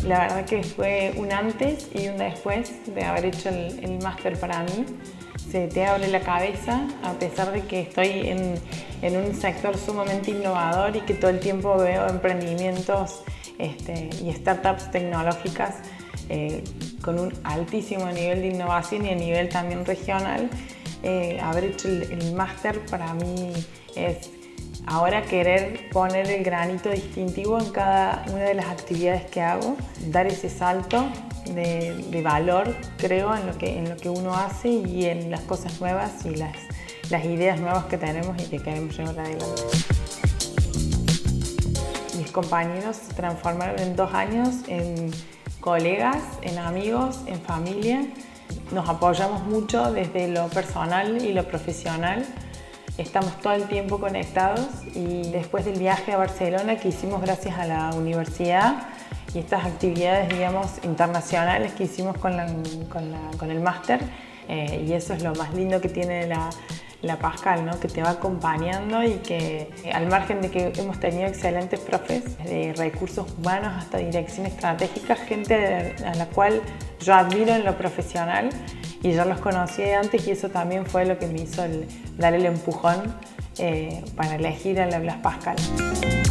La verdad que fue un antes y un después de haber hecho el máster para mí. Se te abre la cabeza, a pesar de que estoy en un sector sumamente innovador y que todo el tiempo veo emprendimientos y startups tecnológicas con un altísimo nivel de innovación y a nivel también regional. Haber hecho el máster para mí es ahora querer poner el granito distintivo en cada una de las actividades que hago, dar ese salto de valor, creo, en lo que uno hace y en las cosas nuevas y las ideas nuevas que tenemos y que queremos llevar adelante. Mis compañeros se transformaron en 2 años en colegas, en amigos, en familia. Nos apoyamos mucho desde lo personal y lo profesional. Estamos todo el tiempo conectados y después del viaje a Barcelona que hicimos gracias a la universidad y estas actividades, digamos, internacionales que hicimos con el máster, y eso es lo más lindo que tiene la Pascal, ¿no? Que te va acompañando y que al margen de que hemos tenido excelentes profes de recursos humanos hasta dirección estratégica, gente a la cual yo admiro en lo profesional y ya los conocí de antes y eso también fue lo que me hizo dar el empujón para elegir a la Blas Pascal.